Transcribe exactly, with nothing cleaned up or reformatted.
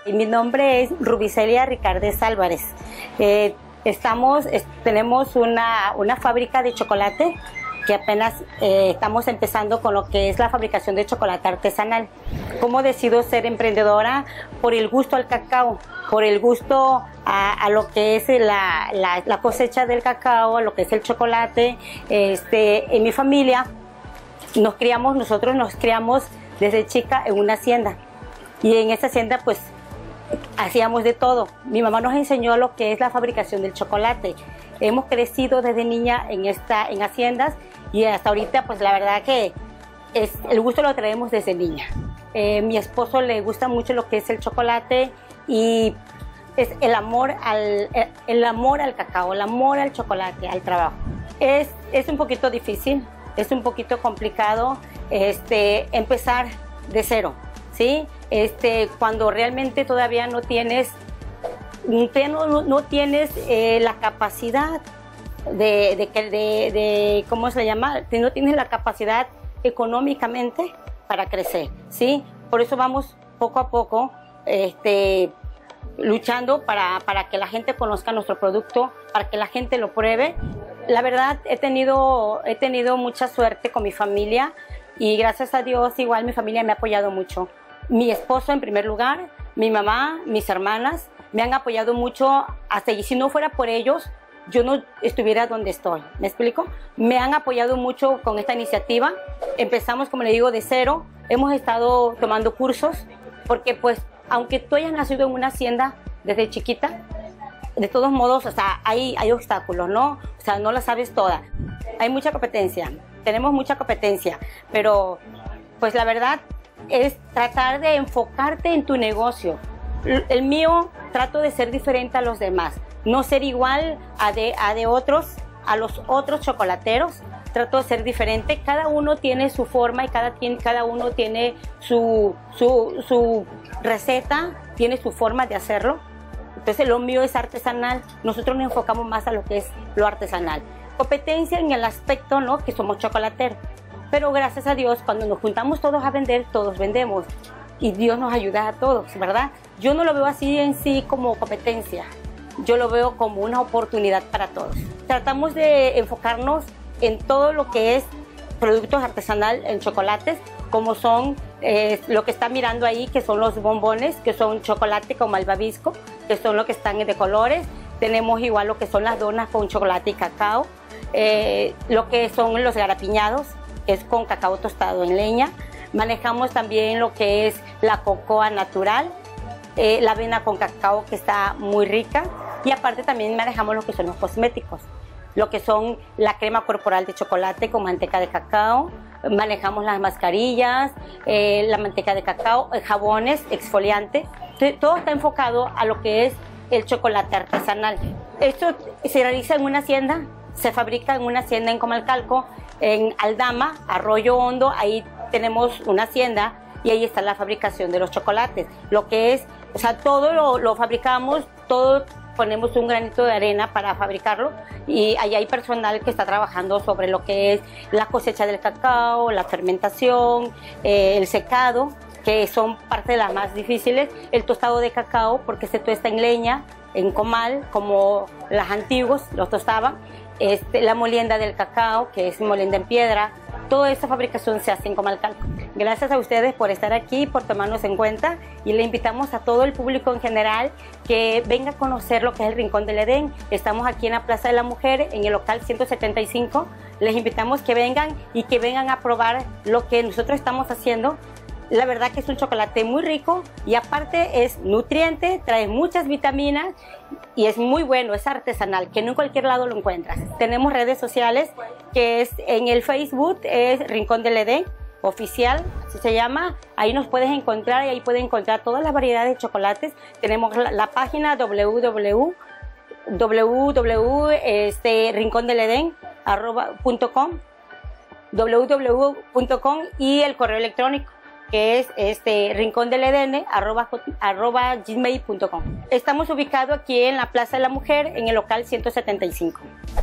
Mi nombre es Rubicelia Ricardez Álvarez. Eh, estamos, es, tenemos una, una fábrica de chocolate que apenas eh, estamos empezando con lo que es la fabricación de chocolate artesanal. ¿Cómo decido ser emprendedora? Por el gusto al cacao, por el gusto a, a lo que es la, la, la cosecha del cacao, a lo que es el chocolate. Este, en mi familia nos criamos, nosotros nos criamos desde chica en una hacienda, y en esa hacienda pues hacíamos de todo. Mi mamá nos enseñó lo que es la fabricación del chocolate. Hemos crecido desde niña en, esta, en haciendas, y hasta ahorita pues la verdad que es, el gusto lo traemos desde niña. Eh, mi esposo le gusta mucho lo que es el chocolate, y es el amor al, el amor al cacao, el amor al chocolate, al trabajo. Es, es un poquito difícil, es un poquito complicado este, empezar de cero, ¿sí? Este, cuando realmente todavía no tienes, no, no tienes eh, la capacidad de, de, de, de, ¿cómo se llama? No tienes la capacidad económicamente para crecer, ¿sí? Por eso vamos poco a poco este, luchando para, para que la gente conozca nuestro producto, para que la gente lo pruebe. La verdad, he tenido, he tenido mucha suerte con mi familia, y gracias a Dios igual mi familia me ha apoyado mucho. Mi esposo en primer lugar, mi mamá, mis hermanas me han apoyado mucho, hasta y si no fuera por ellos yo no estuviera donde estoy. ¿Me explico? Me han apoyado mucho con esta iniciativa. Empezamos, como le digo, de cero. Hemos estado tomando cursos, porque pues aunque tú hayas nacido en una hacienda desde chiquita, de todos modos, o sea, hay, hay obstáculos, ¿no? O sea, no la sabes toda. Hay mucha competencia, tenemos mucha competencia, pero pues la verdad es tratar de enfocarte en tu negocio. El mío, trato de ser diferente a los demás, no ser igual a de, a de otros, a los otros chocolateros. Trato de ser diferente. Cada uno tiene su forma, y cada, cada uno tiene su, su, su receta, tiene su forma de hacerlo. Entonces lo mío es artesanal. Nosotros nos enfocamos más a lo que es lo artesanal. Competencia en el aspecto, ¿no?, que somos chocolateros. Pero gracias a Dios, cuando nos juntamos todos a vender, todos vendemos. Y Dios nos ayuda a todos, ¿verdad? Yo no lo veo así en sí como competencia. Yo lo veo como una oportunidad para todos. Tratamos de enfocarnos en todo lo que es productos artesanal en chocolates, como son eh, lo que está mirando ahí, que son los bombones, que son chocolate con malvavisco, que son los que están de colores. Tenemos igual lo que son las donas con chocolate y cacao, eh, lo que son los garapiñados, que es con cacao tostado en leña. Manejamos también lo que es la cocoa natural, eh, la avena con cacao, que está muy rica, y aparte también manejamos lo que son los cosméticos, lo que son la crema corporal de chocolate con manteca de cacao. Manejamos las mascarillas, eh, la manteca de cacao, jabones, exfoliantes. Entonces, todo está enfocado a lo que es el chocolate artesanal. Esto se realiza en una hacienda, se fabrica en una hacienda en Comalcalco, en Aldama, Arroyo Hondo. Ahí tenemos una hacienda, y ahí está la fabricación de los chocolates. Lo que es, o sea, todo lo, lo fabricamos, todo ponemos un granito de arena para fabricarlo, y ahí hay personal que está trabajando sobre lo que es la cosecha del cacao, la fermentación, eh, el secado, que son parte de las más difíciles, el tostado de cacao, porque se tuesta en leña, en comal, como las antiguos los tostaban, este, la molienda del cacao, que es molienda en piedra. Toda esta fabricación se hace en Comalcalco. Gracias a ustedes por estar aquí, por tomarnos en cuenta, y le invitamos a todo el público en general que venga a conocer lo que es el Rincón del Edén. Estamos aquí en la Plaza de la Mujer, en el local ciento setenta y cinco. Les invitamos que vengan y que vengan a probar lo que nosotros estamos haciendo. La verdad que es un chocolate muy rico, y aparte es nutriente, trae muchas vitaminas, y es muy bueno, es artesanal, que no en cualquier lado lo encuentras. Tenemos redes sociales, que es en el Facebook, es Rincón del Edén Oficial, así se llama. Ahí nos puedes encontrar, y ahí puedes encontrar todas las variedades de chocolates. Tenemos la, la página w w w punto rincón del edén punto com, w w w punto com, y el correo electrónico, que es este rincondeledn arroba, arroba gmail punto com. Estamos ubicados aquí en la Plaza de la Mujer, en el local ciento setenta y cinco.